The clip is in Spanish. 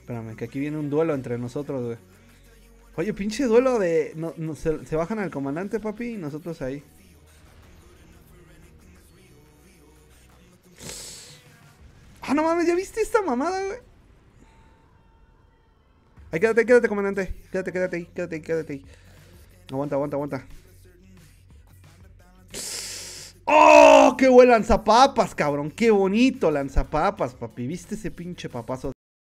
Espérame, que aquí viene un duelo entre nosotros, güey. Oye, pinche duelo de... se bajan al comandante, papi, y nosotros ahí. Ah, no mames, ¿ya viste esta mamada, güey? Ahí, quédate, comandante. Quédate ahí. Aguanta. ¡Oh! ¡Qué buen lanzapapas, cabrón! ¡Qué bonito lanzapapas, papi! ¿Viste ese pinche papazo?